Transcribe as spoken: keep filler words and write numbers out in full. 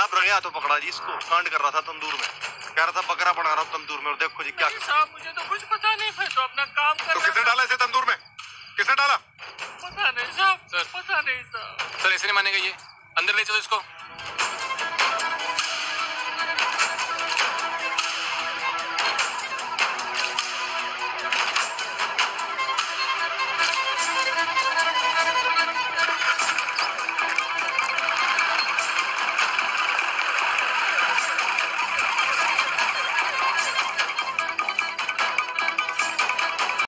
साहब रंगे तो पकड़ा जी इसको, कांड कर रहा था तंदूर में, कह रहा था बकरा बना रहा हूँ तंदूर में, और देखो जी क्या साहब मुझे तो कुछ पता नहीं, मैं तो अपना काम कर तो किसने डाला इसे तंदूर में, किसने डाला? पता नहीं साहब, सर पता नहीं साहब। सर ऐसे नहीं मानेगा ये, अंदर ले चलो इसको।